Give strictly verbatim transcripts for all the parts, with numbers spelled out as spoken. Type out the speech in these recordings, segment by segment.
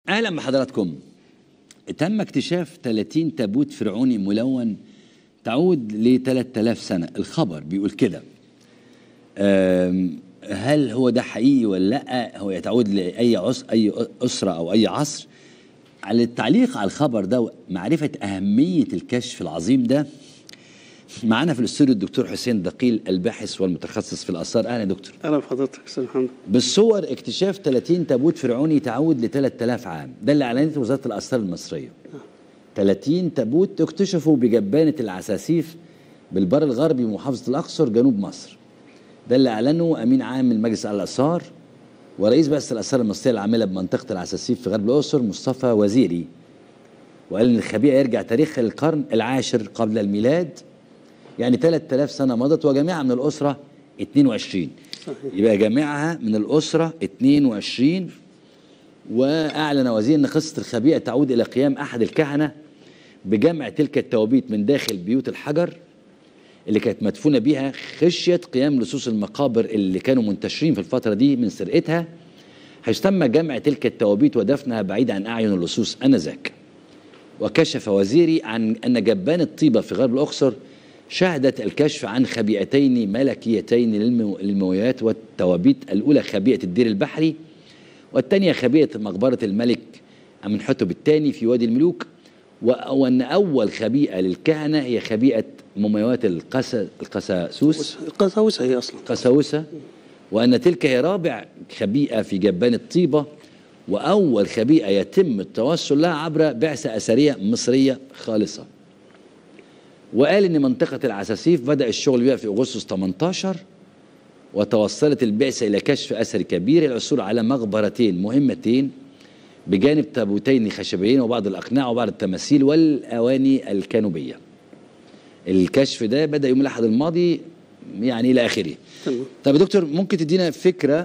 اهلا بحضراتكم. تم اكتشاف ثلاثين تابوت فرعوني ملون تعود ل ثلاثة آلاف سنه، الخبر بيقول كده. هل هو ده حقيقي ولا لا؟ هو يتعود لاي عصر، اي اسره او اي عصر؟ على التعليق على الخبر ده معرفه اهميه الكشف العظيم ده، معانا في الاستوديو الدكتور حسين دقيل، الباحث والمتخصص في الاثار. اهلا يا دكتور. اهلا بحضرتك استاذ محمد. بالصور اكتشاف ثلاثين تابوت فرعوني تعود ل ثلاثة آلاف عام، ده اللي اعلنته وزاره الاثار المصريه. ثلاثين تابوت اكتشفوا بجبانه العساسيف بالبر الغربي بمحافظه الاقصر جنوب مصر. ده اللي اعلنه امين عام المجلس على الاثار ورئيس بعثه الاثار المصريه العامله بمنطقه العساسيف في غرب الاقصر مصطفى وزيري. وقال ان الخبيئه يرجع تاريخها للقرن العاشر قبل الميلاد، يعني ثلاثة آلاف سنه مضت، وجميعها من الاسره اثنين وعشرين. صحيح. يبقى جميعها من الاسره اثنين وعشرين. واعلن وزير ان قصه الخبيئه تعود الى قيام احد الكهنه بجمع تلك التوابيت من داخل بيوت الحجر اللي كانت مدفونه بيها، خشيه قيام لصوص المقابر اللي كانوا منتشرين في الفتره دي من سرقتها، حيث تم جمع تلك التوابيت ودفنها بعيد عن اعين اللصوص انذاك. وكشف وزيري عن ان جبان الطيبه في غرب الاقصر شهدت الكشف عن خبيئتين ملكيتين للمومياوات والتوابيت، الاولى خبيئه الدير البحري، والثانيه خبيئه مقبره الملك امنحتب الثاني في وادي الملوك، وان اول خبيئه للكهنه هي خبيئه مومياوات القسا القساوسه القساوسه هي اصلا القساوسه، وان تلك هي رابع خبيئه في جبان الطيبه، واول خبيئه يتم التوصل لها عبر بعثه اثريه مصريه خالصه. وقال ان منطقه العساسيف بدا الشغل بها في اغسطس ثمانية عشر، وتوصلت البعثه الى كشف اثري كبير العثور على مقبرتين مهمتين بجانب تابوتين خشبيين وبعض الاقناع وبعض التماثيل والاواني الكانوبيه. الكشف ده بدا يوم الاحد الماضي يعني الى اخره. طب يا دكتور ممكن تدينا فكره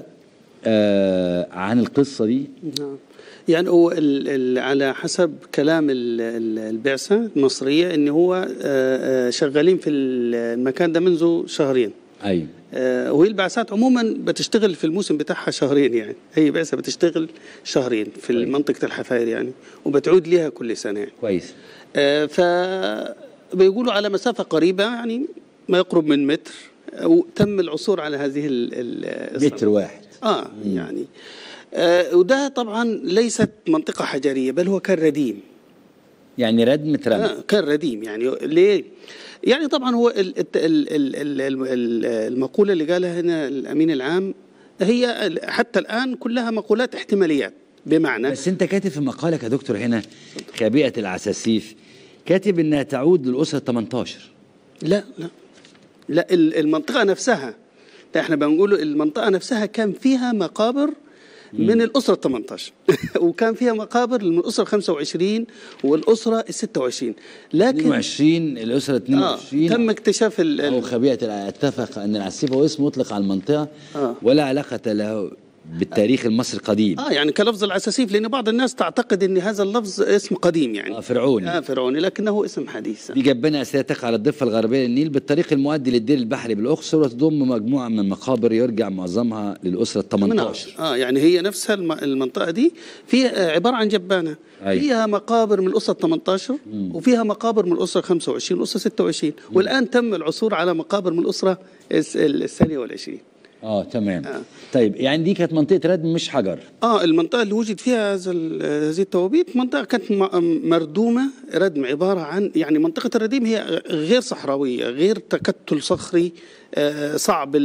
آه عن القصه دي؟ نعم. يعني هو ال ال على حسب كلام ال ال البعثه المصريه ان هو آه شغالين في المكان ده منذ شهرين. ايوه. آه وهي البعثات عموما بتشتغل في الموسم بتاعها شهرين، يعني هي بعثه بتشتغل شهرين في كويس. منطقه الحفاير يعني، وبتعود لها كل سنه يعني. كويس. آه فبيقولوا على مسافه قريبه يعني ما يقرب من متر وتم العثور على هذه ال متر واحد. اه مم. يعني آه وده طبعا ليست منطقه حجريه بل هو كان رديم، يعني ردم اترمى. آه كان رديم. يعني ليه؟ يعني طبعا هو ال ال ال ال المقوله اللي قالها هنا الامين العام هي حتى الان كلها مقولات احتماليات، بمعنى بس انت كاتب في مقالك يا دكتور هنا خبيئه العساسيف، كاتب انها تعود للاسره ثمانية عشر. لا لا لا المنطقه نفسها، ده احنا بنقول المنطقه نفسها كان فيها مقابر من الأسرة ثمانية عشر وكان فيها مقابر من الأسرة خمسة وعشرين والأسرة ستة وعشرين، لكن اثنين وعشرين الأسرة اثنين وعشرين آه تم اكتشاف ال أو خبيئة. اتفق أن العساسيف هو اسم مطلق على المنطقة آه. ولا علاقة له بالتاريخ المصري القديم. اه يعني كلفظ العساسيف، لأن بعض الناس تعتقد أن هذا اللفظ اسم قديم يعني آه فرعوني. اه فرعوني لكنه اسم حديث. دي جبانة أثرية تقع على الضفة الغربية للنيل بالطريق المؤدي للدير البحري بالأقصر، وتضم مجموعة من المقابر يرجع معظمها للأسرة ثمانية عشر. اه يعني هي نفسها المنطقة دي فيها عبارة عن جبانة. أي. فيها مقابر من الأسرة ثمانية عشر مم. وفيها مقابر من الأسرة خمسة وعشرين والأسرة ستة وعشرين مم. والآن تم العثور على مقابر من الأسرة الثانية والعشرين. اه تمام. آه. طيب يعني دي كانت منطقه ردم مش حجر. اه المنطقه اللي وجد فيها هذا هذه التوابيت منطقه كانت مردومه ردم، عباره عن يعني منطقه الرديم هي غير صحراويه، غير تكتل صخري آه صعب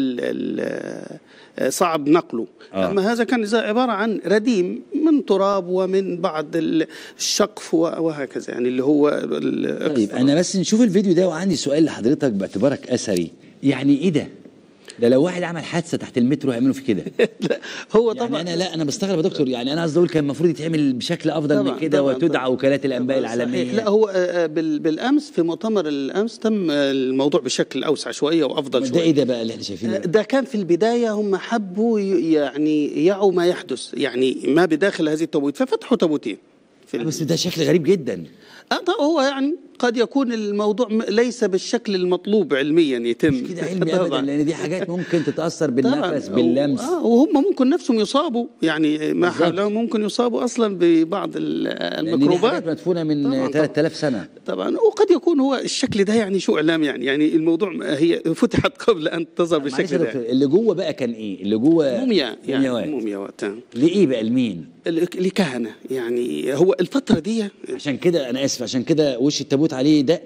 ال صعب نقله. آه. اما هذا كان عباره عن رديم من تراب ومن بعض الشقف وهكذا، يعني اللي هو طيب انا بس نشوف الفيديو ده، وعندي سؤال لحضرتك باعتبارك اثري، يعني ايه ده؟ ده لو واحد عمل حادثه تحت المترو هيعملوا في كده. لا هو طبعا يعني انا لا انا بستغرب يا دكتور، يعني انا قصدي اقول كان المفروض يتعمل بشكل افضل من كده وتدعى وكالات الانباء العالميه. لا هو بالامس في مؤتمر الامس تم الموضوع بشكل اوسع شويه وافضل شويه. ده ايه ده بقى اللي احنا شايفينه؟ ده كان في البدايه هم حبوا يعني يعوا ما يحدث، يعني ما بداخل هذه التابوت، ففتحوا تابوتين. بس ده شكل غريب جدا. اه طب هو يعني قد يكون الموضوع ليس بالشكل المطلوب علميا يتم. مش كده علمي ابدا، لان دي حاجات ممكن تتاثر بالنفس باللمس. آه وهم ممكن نفسهم يصابوا، يعني ما حولهم ممكن يصابوا اصلا ببعض الميكروبات، دي حاجات مدفونه من ثلاثة آلاف سنه طبعا. وقد يكون هو الشكل ده يعني شو اعلام، يعني يعني الموضوع هي فتحت قبل ان تظهر بالشكل ده. اللي جوه بقى كان ايه؟ اللي جوه موميا، يعني مومياوات. ليه بقى؟ لمين؟ لكهنه. يعني هو الفتره دي عشان كده انا اسف، عشان كده وش التابوت عليه دق.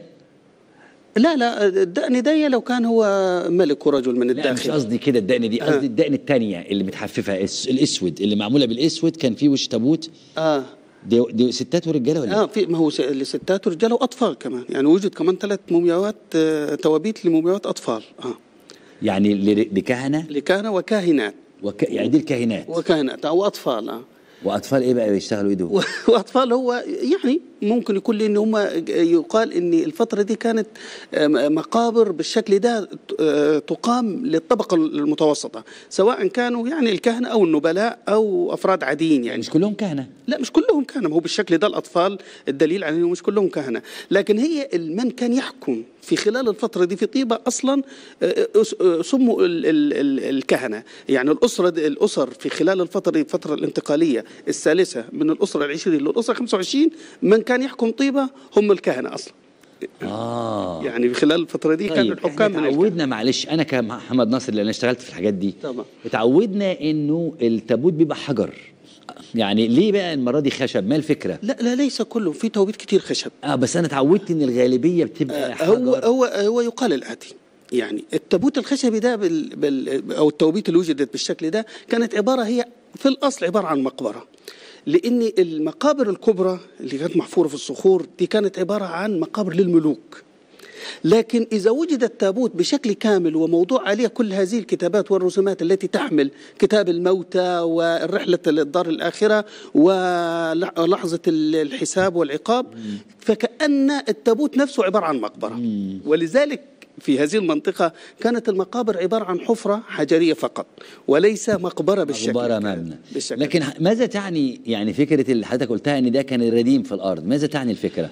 لا لا الدقن دي لو كان هو ملك ورجل من الداخل. لا مش قصدي كده الدقن دي، قصدي آه. الدقن الثانيه اللي متحففه الاسود اللي معموله بالاسود، كان فيه وش تابوت. اه دي, دي ستات ورجاله ولا اه في، ما هو ستات ورجاله واطفال كمان، يعني وجد كمان ثلاث مومياوات، آه توابيت لمومياوات اطفال. اه يعني لكهنه لكهنه وكاهنات وك... يعني دي الكاهنات وكاهنات او اطفال. اه واطفال ايه بقى بيشتغلوا ايه دول؟ واطفال هو يعني ممكن يكون لان هم يقال ان الفتره دي كانت مقابر بالشكل ده تقام للطبقه المتوسطه، سواء كانوا يعني الكهنه او النبلاء او افراد عاديين. يعني مش كلهم كهنه؟ لا مش كلهم كهنه، ما هو بالشكل ده الاطفال الدليل على انه مش كلهم كهنه، لكن هي من كان يحكم في خلال الفتره دي في طيبه اصلا سموا الكهنه. يعني الاسره الاسر في خلال الفتره دي، الفتره الانتقاليه الثالثه من الاسره العشرين للاسره خمسة وعشرين، من كان يحكم طيبه هم الكهنه اصلا. اه يعني في خلال الفتره دي طيب كانوا الحكام من اتعودنا، معلش انا كمحمد ناصر لان اشتغلت في الحاجات دي طبعا اتعودنا انه التابوت بيبقى حجر. يعني ليه بقى المره دي خشب؟ ما الفكره؟ لا لا ليس كله، في توابيت كتير خشب. اه بس انا اتعودت ان الغالبيه بتبقى آه حجر. هو هو هو يقال الاتي، يعني التابوت الخشبي ده بال بال او التوابيت اللي وجدت بالشكل ده كانت عباره، هي في الاصل عباره عن مقبره، لان المقابر الكبرى اللي كانت محفوره في الصخور دي كانت عباره عن مقابر للملوك. لكن إذا وجد التابوت بشكل كامل وموضوع عليه كل هذه الكتابات والرسومات التي تحمل كتاب الموتى والرحلة للدار الآخرة ولحظة الحساب والعقاب، فكأن التابوت نفسه عبارة عن مقبرة. ولذلك في هذه المنطقة كانت المقابر عبارة عن حفرة حجرية فقط، وليس مقبرة بالشكل مقبرة مبنى. بالشكل لكن ده. ماذا تعني يعني فكرة اللي حضرتك قلتها ان ده كان الرديم في الأرض؟ ماذا تعني الفكرة؟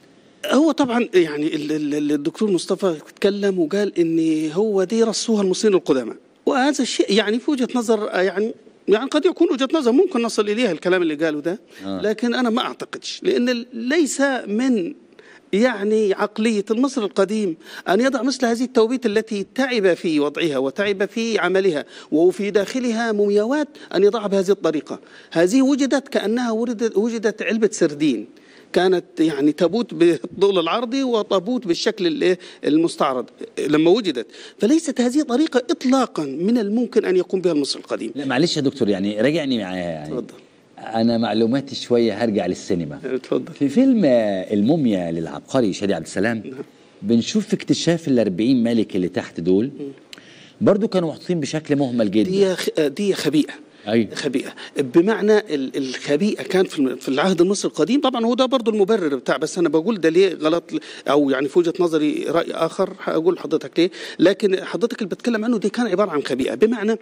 هو طبعا يعني الدكتور مصطفى تكلم وقال ان هو دي رصوها المصريين القدماء، وهذا الشيء يعني في وجهة نظر، يعني يعني قد يكون وجهة نظر ممكن نصل اليها الكلام اللي قاله ده. آه. لكن انا ما اعتقدش، لان ليس من يعني عقلية المصري القديم أن يضع مثل هذه التوابيت التي تعب في وضعها وتعب في عملها وفي داخلها مومياوات، أن يضعها بهذه الطريقة. هذه وجدت كأنها وجدت علبة سردين، كانت يعني تابوت بالطول العرضي وتابوت بالشكل المستعرض لما وجدت، فليست هذه طريقة إطلاقا من الممكن أن يقوم بها المصري القديم. لا معلش يا دكتور، يعني راجعني معايا، يعني تفضل. أنا معلوماتي شوية هرجع للسينما. اتفضل. في فيلم الموميا للعبقري شادي عبد السلام بنشوف في اكتشاف الأربعين ملك اللي تحت دول برضو كانوا محطوطين بشكل مهمل جدا. دي دي خبيئة. أيوة. خبيئة بمعنى الخبيئة كان في العهد المصري القديم. طبعا هو ده برضو المبرر بتاع، بس أنا بقول ده ليه غلط، أو يعني في وجهة نظري رأي آخر هقول لحضرتك ليه. لكن حضرتك اللي بتكلم عنه دي كان عبارة عن خبيئة، بمعنى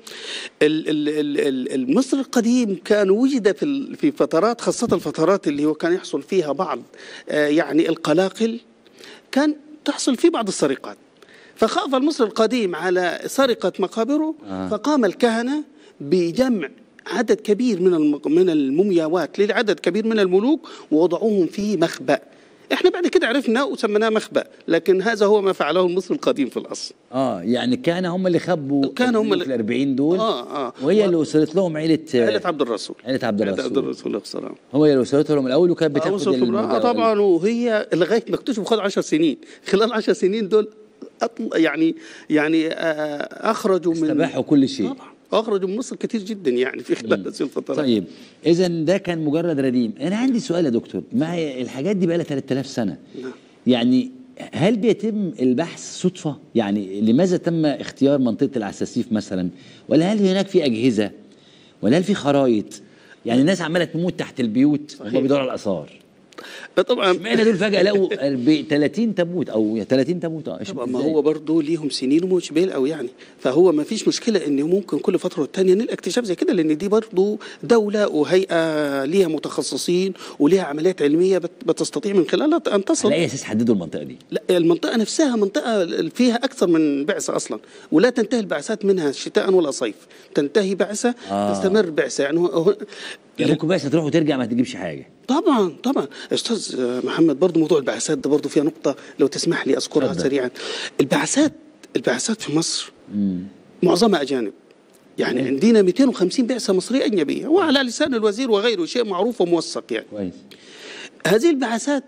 المصري القديم كان وجد في في فترات، خاصة الفترات اللي هو كان يحصل فيها بعض يعني القلاقل، كان تحصل فيه بعض السرقات، فخاف المصري القديم على سرقة مقابره. آه. فقام الكهنة بجمع عدد كبير من من المومياوات لعدد كبير من الملوك ووضعوهم في مخبأ. احنا بعد كده عرفنا وسميناه مخبأ، لكن هذا هو ما فعله المصري القديم في الاصل. اه يعني كان هم اللي خبوا كان هم اللي الأربعين دول. اه اه وهي و... اللي وصلت لهم عيلة عيلة عبد الرسول. عيلة عبد الرسول. عبد الرسول السلام. هو اللي وصلت لهم الاول وكانت بتاخد آه المجا... طبعا، وهي لغايه ما اكتشفوا خد عشر سنين. خلال عشر سنين دول أطل... يعني يعني آه اخرجوا من استباحوا كل شيء. طبعا أخرجوا من مصر كتير جدا يعني في خلال هذه الفترة. طيب إذا ده كان مجرد رديم. أنا عندي سؤال يا دكتور، ما الحاجات دي بقى لها ثلاثة آلاف سنة. نعم. يعني هل بيتم البحث صدفة؟ يعني لماذا تم اختيار منطقة العساسيف مثلا؟ ولا هل هناك في أجهزة؟ ولا هل في خرائط؟ يعني الناس عمالة تموت تحت البيوت وهم بيدوروا على الآثار. طبعا اشمعنى دول فجاه لقوا ثلاثين تابوت او ثلاثين تابوت؟ اه طبعا ما هو برضه ليهم سنين ومش بعيد قوي يعني، فهو ما فيش مشكله ان ممكن كل فتره والتانيه نلقى اكتشاف زي كده، لان دي برضه دوله وهيئه ليها متخصصين وليها عمليات علميه بتستطيع من خلالها ان تصل. على اي اساس حددوا المنطقه دي؟ لا المنطقه نفسها منطقه فيها اكثر من بعثه اصلا، ولا تنتهي البعثات منها شتاء ولا صيف، تنتهي بعثه آه. تستمر بعثه يعني هو يعني ممكن بعثه تروح وترجع ما تجيبش حاجه. طبعا طبعا استاذ محمد، برضه موضوع البعثات ده برضه فيها نقطه لو تسمح لي اذكرها فضل. سريعا. البعثات البعثات في مصر مم. معظمها اجانب، يعني عندنا مئتين وخمسين بعثه مصريه اجنبيه، وعلى لسان الوزير وغيره شيء معروف وموثق يعني. كويس. هذه البعثات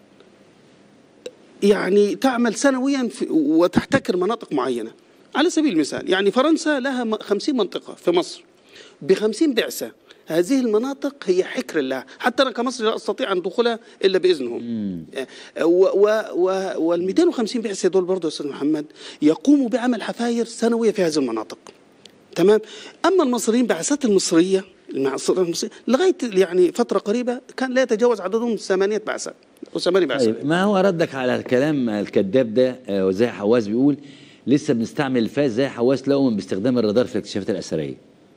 يعني تعمل سنويا وتحتكر مناطق معينه. على سبيل المثال يعني فرنسا لها خمسين منطقه في مصر بخمسين بعثه، هذه المناطق هي حكر الله، حتى أنا كمصري لا أستطيع أن أدخلها إلا بإذنهم. وال مئتين وخمسين بعثة دول برضه يا أستاذ محمد يقوموا بعمل حفاير سنوية في هذه المناطق. تمام. أما المصريين بعثات المصرية المصرية لغاية يعني فترة قريبة كان لا يتجاوز عددهم ثمانية بعثات أو ثمانية بعثات. طيب ما هو ردك على الكلام الكذاب ده؟ وزي حواس بيقول لسه بنستعمل الفاس زي حواس لقوا باستخدام الرادار في الاكتشافات الأثرية.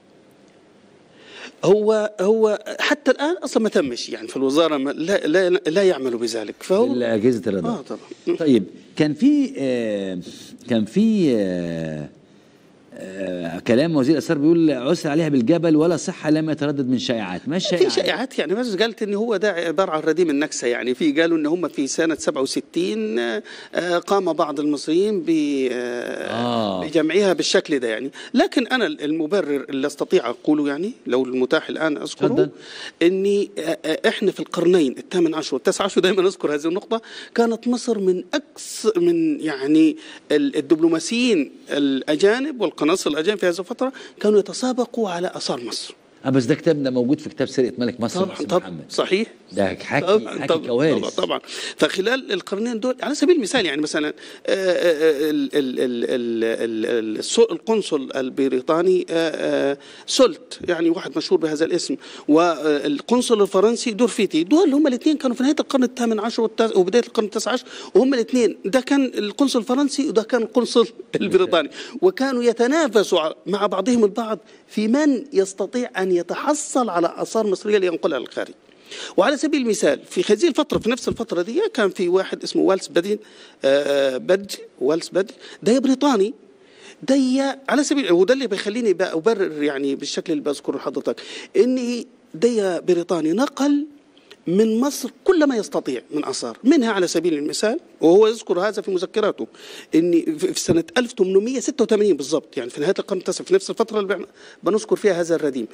هو هو حتى الان اصلا ما تمش يعني في الوزاره لا لا لا يعملوا بذلك، فهو اجهزه الرادار. اه طبعا. طيب كان في آه كان في آه آه كلام وزير الاثار بيقول عثر عليها بالجبل ولا صحه لم يتردد من شائعات. ما الشائعات؟ في شائعات يعني، بس قالت ان هو ده عباره عن رديم النكسه يعني. في قالوا ان هم في سنه سبعة وستين آه قام بعض المصريين آه بجمعها بالشكل ده يعني. لكن انا المبرر اللي استطيع اقوله يعني لو المتاح الان اذكره اني آه احنا في القرنين الثامن عشر والتاسع عشر دائما نذكر هذه النقطه، كانت مصر من اكثر من يعني الدبلوماسيين الاجانب والقناصل الأجانب في هذه الفترة كانوا يتسابقوا على آثار مصر. اه بس ده كتابنا موجود في كتاب سرقة ملك مصر. طبعا طبعا صحيح. ده حكي طبعًا حكي طبعًا كوارث. طبعا طبعا. فخلال القرنين دول على سبيل المثال يعني مثلا القنصل البريطاني سولت يعني واحد مشهور بهذا الاسم، والقنصل الفرنسي دورفيتي، دول هم الاثنين كانوا في نهاية القرن الثامن عشر وبداية القرن التاسع عشر، وهم الاثنين ده كان القنصل الفرنسي وده كان القنصل البريطاني، وكانوا يتنافسوا مع بعضهم البعض في من يستطيع أن يتحصل على آثار مصرية لينقلها للخارج. وعلى سبيل المثال في هذه الفترة في نفس الفترة دي كان في واحد اسمه والس بدي بدج والس بدج ده بريطاني، ده على سبيل وده اللي بيخليني أبرر يعني بالشكل اللي بذكره لحضرتك إني ده بريطاني نقل من مصر كل ما يستطيع من آثار، منها على سبيل المثال وهو يذكر هذا في مذكراته إن في سنة ألف وثمانمئة وستة وثمانين بالضبط يعني في نهاية القرن التاسع في نفس الفترة اللي بنذكر فيها هذا الرديم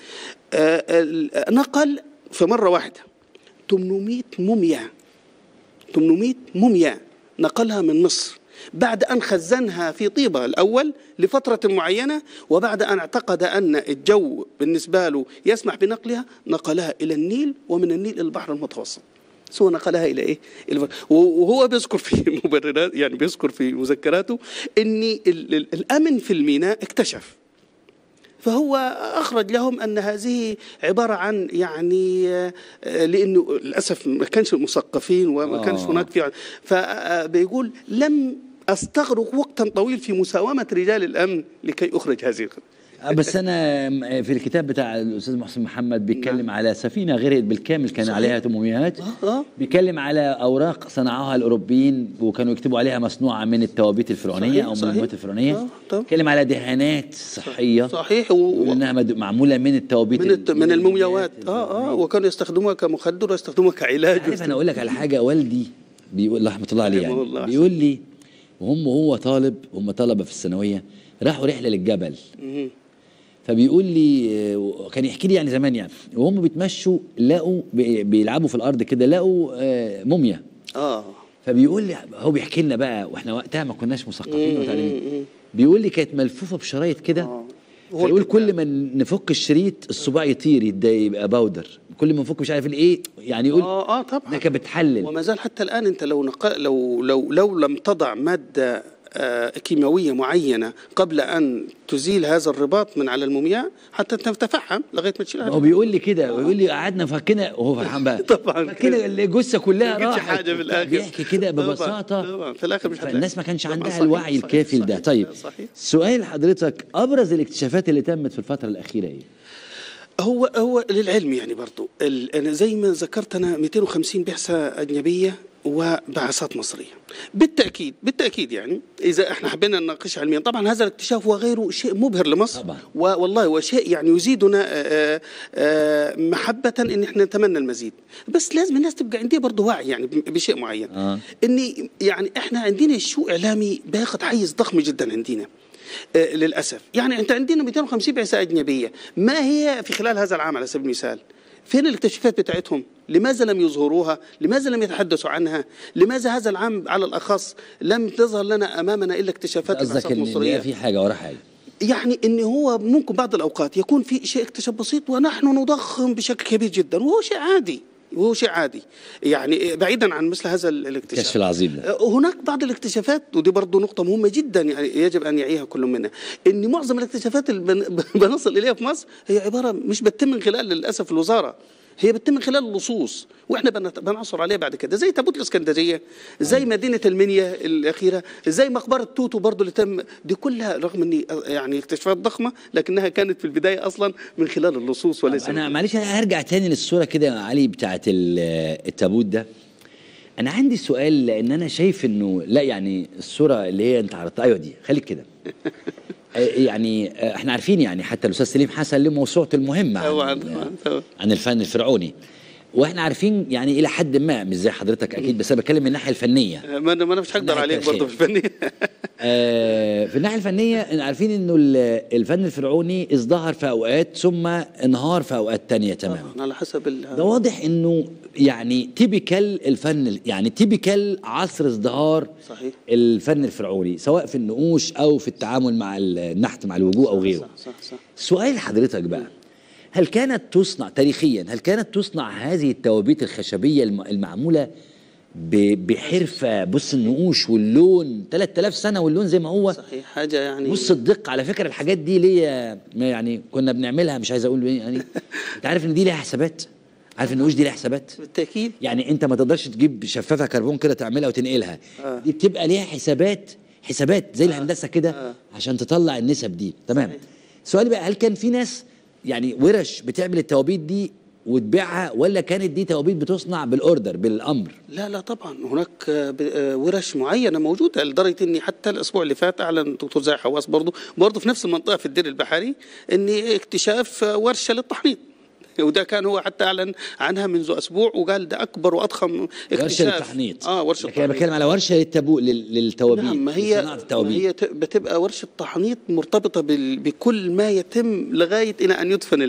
نقل في مرة واحدة ثمانمئة موميا ثمانمئة موميا نقلها من مصر بعد أن خزنها في طيبة الأول لفترة معينة، وبعد أن اعتقد أن الجو بالنسبة له يسمح بنقلها نقلها إلى النيل، ومن النيل إلى البحر المتوسط. سوى نقلها إلى إيه؟ وهو بيذكر في مبررات يعني بيذكر في مذكراته أن الأمن في الميناء اكتشف، فهو أخرج لهم أن هذه عبارة عن يعني لأنه للأسف ما كانش مثقفين وما كانش هناك في، فبيقول لم أستغرق وقتا طويل في مساومة رجال الأمن لكي أخرج هذه. بس أنا في الكتاب بتاع الأستاذ محسن محمد بيتكلم نعم. على سفينة غرقت بالكامل كان صحيح. عليها ثمانمئات. آه. بيتكلم على أوراق صنعوها الأوروبيين وكانوا يكتبوا عليها مصنوعة من التوابيت الفرعونية صحيح. أو من المواد الفرعونية. بيتكلم على دهانات صحية صحيح وإنها معمولة من التوابيت من, الت... من المومياوات آه آه وكانوا يستخدموها كمخدر ويستخدموها كعلاج. عارف أنا أقول لك على حاجة، والدي بيقول رحمة الله عليه يعني بيقول لي وهم وهو طالب هم طلبة في الثانوية راحوا رحلة للجبل. فبيقول لي كان يحكي لي يعني زمان يعني وهم بيتمشوا لقوا بيلعبوا في الارض كده لقوا موميا. اه فبيقول لي هو بيحكي لنا بقى واحنا وقتها ما كناش مثقفين وتعليمين، بيقول لي كانت ملفوفه بشرايط كده. آه. فيقول كل ما نفك الشريط الصباع يطير يبقى باودر، كل ما نفك مش عارف الايه يعني يقول اه اه طبعا ده كانت بتحلل. وما زال حتى الان انت لو نق... لو لو لو لم تضع ماده كيماوية معينة قبل أن تزيل هذا الرباط من على المومياء حتى تتفحم لغاية ما تشيلها. هو بيقول لي كده، بيقول لي قعدنا فكنا وهو فرحان بقى طبعا فكنا الجثة كلها راحت، حاجة في الآخر بيحكي كده ببساطة. طبعا. طبعا. في الآخر مش الناس ما كانش عندها صحيح. الوعي صحيح. الكافي صحيح. ده. طيب صحيح. سؤال حضرتك، أبرز الاكتشافات اللي تمت في الفترة الأخيرة إيه؟ هو هو للعلم يعني برضو أنا زي ما ذكرت أنا مئتين وخمسين بعثة أجنبية وبعثات مصرية. بالتأكيد بالتأكيد يعني إذا احنا حبينا نناقش علميا طبعا هذا الاكتشاف وغيره شيء مبهر لمصر طبعا. والله وشيء يعني يزيدنا آآ آآ محبة إن احنا نتمنى المزيد، بس لازم الناس تبقى عندها برضه وعي يعني بشيء معين. آه. إني يعني احنا عندنا الشو إعلامي باخذ حيز ضخم جدا عندنا. آه للأسف يعني أنت عندنا مئتين وخمسين بعثة أجنبية، ما هي في خلال هذا العام على سبيل المثال؟ فين الاكتشافات بتاعتهم؟ لماذا لم يظهروها؟ لماذا لم يتحدثوا عنها؟ لماذا هذا العام على الأخص لم تظهر لنا أمامنا إلا اكتشافات البعثات المصرية؟ قصدك إن في حاجة ورا حاجة؟ يعني إن هو ممكن بعض الأوقات يكون في شيء اكتشاف بسيط ونحن نضخم بشكل كبير جدا، وهو شيء عادي وهو شيء عادي يعني بعيدا عن مثل هذا الاكتشاف. الكشف العظيم ده. هناك بعض الاكتشافات ودي برضه نقطة مهمة جدا يعني يجب أن يعيها كل منا، إن معظم الاكتشافات اللي بنصل إليها في مصر هي عبارة مش بتتم من خلال للأسف الوزارة، هي بتتم من خلال اللصوص واحنا بنعصر عليها بعد كده، زي تابوت الاسكندريه، زي مدينه المنيا الاخيره، زي مقبره توتو برضه اللي تم، دي كلها رغم ان يعني اكتشافات ضخمه لكنها كانت في البدايه اصلا من خلال اللصوص وليس. انا معلش انا هرجع تاني للصوره كده يا علي بتاعت التابوت ده. انا عندي سؤال لان انا شايف انه لا يعني الصوره اللي هي انت عرضتها ايوه دي خليك كده يعني احنا عارفين يعني حتى الاستاذ سليم حسن له موسوعته المهمه عن, عن الفن الفرعوني، واحنا عارفين يعني الى حد ما مش زي حضرتك اكيد، بس انا بتكلم من الناحيه الفنيه. ما انا ما انا مش هقدر عليك برضه في الفنيه. آه في الناحيه الفنيه عارفين انه الفن الفرعوني ازدهر في اوقات ثم انهار في اوقات تانية تماما على حسب ده واضح انه يعني تيبيكال الفن يعني تيبيكال عصر ازدهار صحيح. الفن الفرعوني سواء في النقوش او في التعامل مع النحت مع الوجوه او غيره. صح صح صح. سؤال حضرتك بقى، هل كانت تصنع تاريخيا هل كانت تصنع هذه التوابيت الخشبيه المعموله بحرفه؟ بص النقوش واللون ثلاثة آلاف سنه واللون زي ما هو صحيح حاجه يعني بص الدقه. على فكره الحاجات دي ليه يعني كنا بنعملها مش عايز اقول يعني انت عارف ان دي ليها حسابات، عارف النقوش دي ليها حسابات بالتاكيد. يعني انت ما تقدرش تجيب شفافه كربون كده تعملها وتنقلها آه. دي بتبقى ليها حسابات حسابات زي آه. الهندسه كده آه. عشان تطلع النسب دي تمام. سؤالي بقى، هل كان في ناس يعني ورش بتعمل التوابيت دي وتبيعها ولا كانت دي توابيت بتصنع بالاوردر بالامر؟ لا لا طبعا هناك ورش معينه موجوده لدرجه اني حتى الاسبوع اللي فات اعلن الدكتور زاهي حواس برضه برضه في نفس المنطقه في الدير البحري ان اكتشاف ورشه للتحنيط، وده كان هو حتى اعلن عنها منذ اسبوع وقال ده اكبر واضخم اكتشاف. ورشه للتحنيط. اه ورشه التحنيط. انا بتكلم على ورشه للتابو للتوابيت. نعم ما هي ما هي بتبقى ورشه تحنيط مرتبطه بكل ما يتم لغايه الى ان يدفن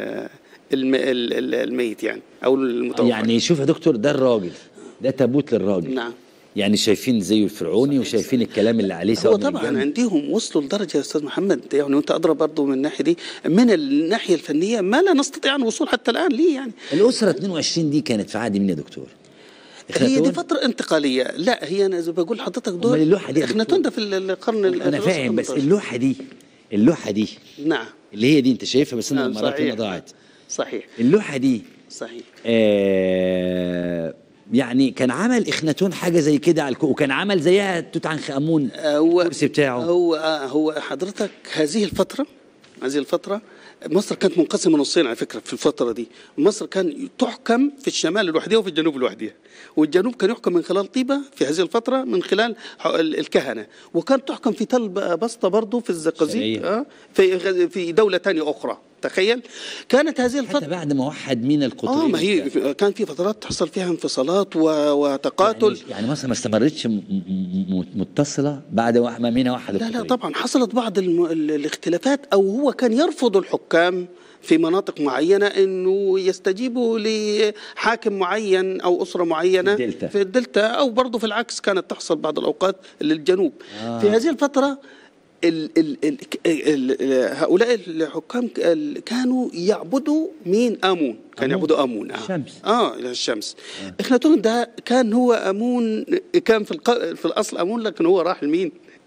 الميت يعني او المتوفى. يعني شوف يا دكتور ده الراجل ده تابوت للراجل. نعم. يعني شايفين زيه الفرعوني صحيح وشايفين صحيح. الكلام اللي عليه هو طبعا عندهم وصلوا لدرجه يا استاذ محمد يعني وانت ادرى برضه من الناحيه دي من الناحيه الفنيه ما لا نستطيع الوصول حتى الان ليه يعني. الاسره اثنين وعشرين دي كانت في عهد مين يا دكتور؟ هي دي فتره انتقاليه. لا هي انا زي بقول لحضرتك دول اللوحه دي اخناتون ده في القرن انا فاهم بس اللوحه دي اللوحه دي نعم اللي هي دي انت شايفها بس انا نعم المرات هنا ضاعت. صحيح. اللوحه دي صحيح. آه يعني كان عمل اخناتون حاجه زي كده على الكو وكان عمل زيها توت عنخ امون الكرسي بتاعه. هو هو حضرتك هذه الفتره هذه الفتره مصر كانت منقسمه نصين على فكره في الفتره دي. مصر كان تحكم في الشمال لوحدها وفي الجنوب لوحدها، والجنوب كان يحكم من خلال طيبه في هذه الفتره من خلال الكهنه، وكان تحكم في تل بسطه برضه في الزقازيق آه في في دوله ثانيه اخرى. تخيل كانت هذه الفتره حتى بعد ما وحد مين القطرين. اه ما هي كان في فترات تحصل فيها انفصالات وتقاتل. يعني, يعني مصر ما استمرتش متصله بعد ما مين وحد لا لا طبعا حصلت بعض الاختلافات او هو كان يرفض الحكام في مناطق معينة أنه يستجيبوا لحاكم معين أو أسرة معينة الدلتا. في الدلتا أو برضو في العكس كانت تحصل بعض الأوقات للجنوب. آه. في هذه الفترة ال ال ال ال هؤلاء الحكام كانوا يعبدوا مين؟ آمون. كان يعبدوا آمون. آه. الشمس. آه الشمس. آه. إخناتون ده كان هو آمون كان في, في الأصل آمون لكن هو راح لمين؟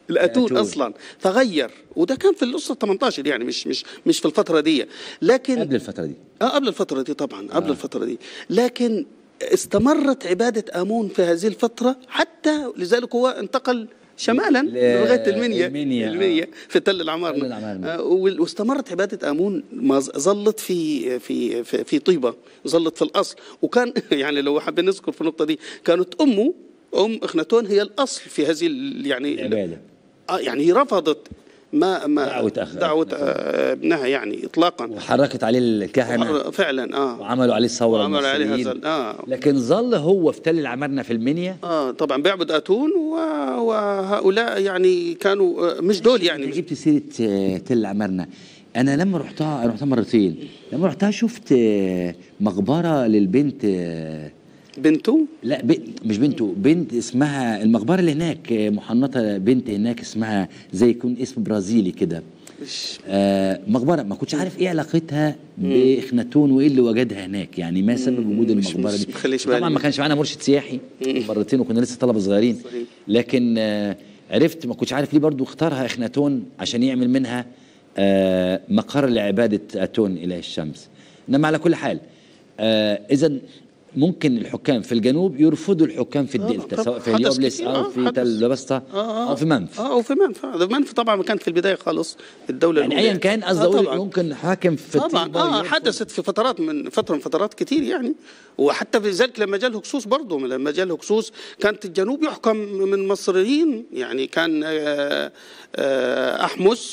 الاتون اصلا، فغير. وده كان في الاسره ثمانية عشر يعني مش مش مش في الفتره دي، لكن قبل الفتره دي. اه قبل الفتره دي طبعا، قبل آه. الفتره دي. لكن استمرت عباده امون في هذه الفتره، حتى لذلك هو انتقل شمالا لغايه المنيا المنيا, المنيا آه. في تل العمارنة آه. واستمرت عباده امون، ما ظلت في في في, في طيبه، ظلت في الاصل. وكان يعني لو حابين نذكر في النقطه دي، كانت امه ام اخناتون هي الاصل في هذه يعني العباده. اه يعني هي رفضت ما ما دعوة أخ دعوة ابنها يعني اطلاقا، وحركت عليه الكهنه فعلا اه وعملوا عليه ثوره وعملوا عليه هذا اه لكن ظل هو في تل العمارنة في المنيا اه طبعا بيعبد اتون، وهؤلاء يعني كانوا مش دول يعني. انت جبت سيره تل العمارنة، انا لما رحتها رحتها مرتين، لما رحتها شفت مقبره للبنت بنته؟ لا ب... مش بنته، بنت اسمها المقبره اللي هناك محنطه، بنت هناك اسمها زي يكون اسم برازيلي كده. آه مقبره ما كنتش عارف ايه علاقتها باخناتون وايه اللي وجدها هناك، يعني ما سبب وجود المقبره دي. طبعا ما كانش معانا مرشد سياحي مرتين وكنا لسه طلبه صغيرين، لكن آه عرفت ما كنتش عارف ليه برضو اختارها اخناتون عشان يعمل منها آه مقر لعباده اتون اله الشمس. انما على كل حال آه اذا ممكن الحكام في الجنوب يرفضوا الحكام في الدلتا، سواء في اليوبلس او في تل بسطة او في منف. اه او في منف. منف طبعا كانت في البدايه خالص الدوله يعني ايا كان قصدي اقول آه ممكن حاكم في طبعا اه حدثت في فترات من فتره من فترات كتير يعني. وحتى في ذلك لما جاء الهكسوس برضه، لما جاء الهكسوس كانت الجنوب يحكم من مصريين، يعني كان آه آه احمس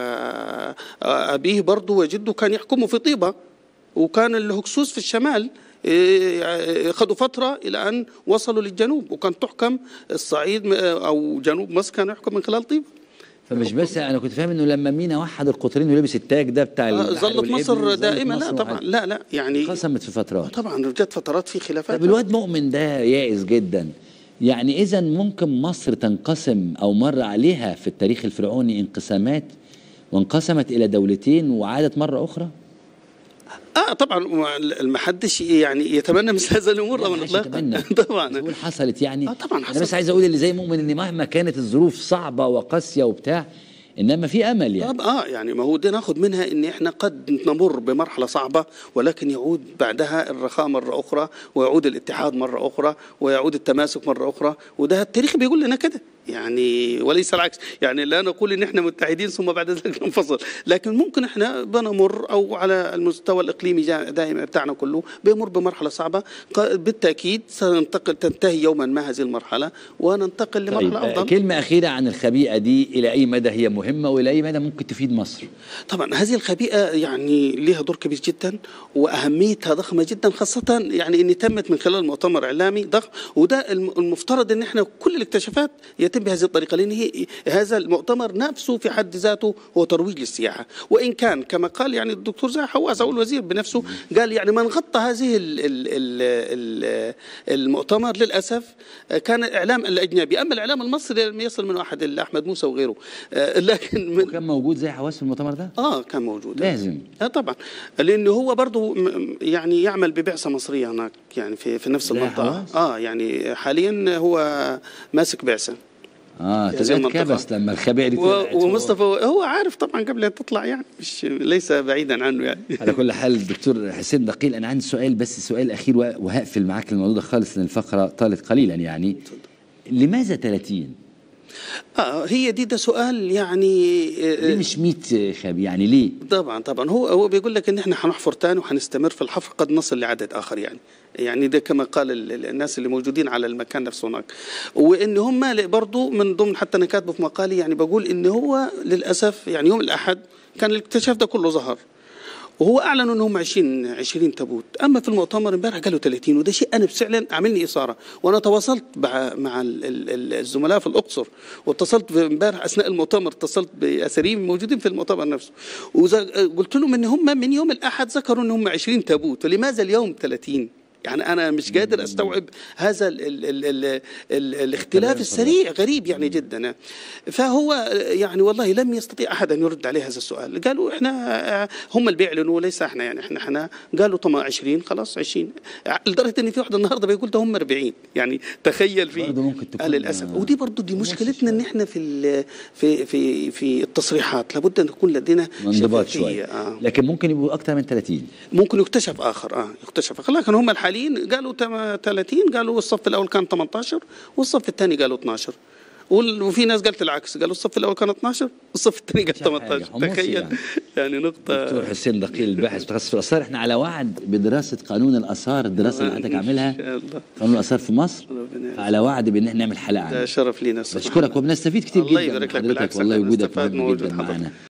وابيه برضه وجده كان يحكموا في طيبه، وكان الهكسوس في الشمال خدوا فترة إلى أن وصلوا للجنوب، وكان تحكم الصعيد أو جنوب مصر كان يحكم من خلال طيبة. فمش بس أنا كنت فاهم إنه لما مينا وحد القطرين ولبس التاج ده بتاع آه ظلت مصر دائما. لا طبعا لا لا يعني قسمت في فترات. طبعا جت فترات في خلافات. طب الواد مؤمن ده يائس جدا، يعني إذا ممكن مصر تنقسم أو مر عليها في التاريخ الفرعوني انقسامات وانقسمت إلى دولتين وعادت مرة أخرى؟ اه طبعا ما حدش يعني يتمنى مثل هذا الامور طبعا اطلاقا. طبعا تقول حصلت يعني. اه طبعا حصلت. انا بس عايز اقول اللي زي مؤمن ان مهما كانت الظروف صعبه وقاسيه وبتاع، انما في امل يعني. طب اه يعني ما هو دي ناخد منها ان احنا قد نمر بمرحله صعبه، ولكن يعود بعدها الرخاء مره اخرى، ويعود الاتحاد مره اخرى، ويعود التماسك مره اخرى. وده التاريخ بيقول لنا كده يعني، وليس العكس. يعني لا نقول ان احنا متحدين ثم بعد ذلك ننفصل، لكن ممكن احنا بنمر او على المستوى الاقليمي دائما بتاعنا كله بيمر بمرحله صعبه، بالتاكيد سننتقل تنتهي يوما ما هذه المرحله وننتقل لمرحله طيب افضل. كلمه اخيره عن الخبيئه دي، الى اي مدى هي مهمه والى اي مدى ممكن تفيد مصر؟ طبعا هذه الخبيئه يعني لها دور كبير جدا واهميتها ضخمه جدا، خاصه يعني ان تمت من خلال مؤتمر اعلامي ضخم، وده المفترض ان احنا كل الاكتشافات يتم بهذه الطريقه، لان هي هذا المؤتمر نفسه في حد ذاته هو ترويج للسياحه. وان كان كما قال يعني الدكتور زاهي حواس او الوزير بنفسه قال يعني من غطى هذه ال ال ال المؤتمر للاسف كان الاعلام الاجنبي، اما الاعلام المصري لم يصل من واحد احمد موسى وغيره. لكن من كان موجود زي حواس في المؤتمر ده؟ اه كان موجود لازم. اه طبعا، لانه هو برضه يعني يعمل ببعثه مصريه هناك يعني في في نفس المنطقه. اه يعني حاليا هو ماسك بعثه. اه تذكرت لما الخبيئه دي طلعت، ومصطفى هو عارف طبعا قبل ان تطلع يعني، مش ليس بعيدا عنه يعني. على كل حال الدكتور حسين دقيل، انا عندي سؤال بس سؤال اخير وهقفل معاك الموضوع ده خالص لان الفقره طالت قليلا يعني. لماذا ثلاثين؟ اه هي دي ده سؤال يعني ليه مش مية خبي يعني ليه؟ طبعا طبعا هو هو بيقول لك ان احنا هنحفر تاني وهنستمر في الحفر قد نصل لعدد اخر يعني. يعني ده كما قال الناس اللي موجودين على المكان نفسه هناك، وان هم برضه من ضمن حتى انا كاتبه في مقالي يعني بقول ان هو للاسف يعني يوم الاحد كان الاكتشاف ده كله ظهر، وهو اعلن انهم عشرين عشرين تابوت، اما في المؤتمر امبارح قالوا ثلاثين، وده شيء انا فعلا عاملني اثاره. وانا تواصلت مع الزملاء في الاقصر، واتصلت امبارح اثناء المؤتمر اتصلت باثريين موجودين في المؤتمر نفسه، وقلت لهم ان هم من يوم الاحد ذكروا ان هم عشرين تابوت، ولماذا اليوم ثلاثين؟ يعني أنا مش قادر أستوعب هذا ال ال ال ال ال الاختلاف السريع، غريب يعني جدا. فهو يعني والله لم يستطيع أحد أن يرد عليه هذا السؤال. قالوا إحنا هم اللي بيعلنوا ليس إحنا، يعني إحنا إحنا قالوا طبعا عشرين خلاص عشرين، لدرجة إن في واحد النهارده بيقول ده هم أربعين. يعني تخيل في للأسف. ودي برضه دي مشكلتنا إن إحنا في في في في التصريحات لابد أن يكون لدينا انضباط شوية. آه. لكن ممكن يبقوا أكثر من ثلاثين، ممكن يكتشف آخر. آه يكتشف آخر، لكن هم الحاليين قالوا ثلاثين. قالوا الصف الأول كان ثمانية عشر والصف الثاني قالوا اثني عشر، وفي ناس قالت العكس، قالوا الصف الأول كان اثني عشر والصف الثاني قال ثمانية عشر. تخيل يعني. يعني نقطة. دكتور حسين دقيل الباحث متخصص في الآثار، احنا على وعد بدراسة قانون الآثار، الدراسة اللي حضرتك عاملها قانون الآثار في مصر، على وعد بأن احنا نعمل حلقة عنه. ده شرف لينا. بشكرك وبنستفيد كثير جدا الله يبارك لك، بالعكس والله وجودك مهم جدا معنا.